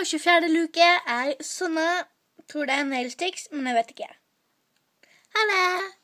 og 24. luke er sånne, tror det er nail sticks, men jeg vet ikke. Ha det!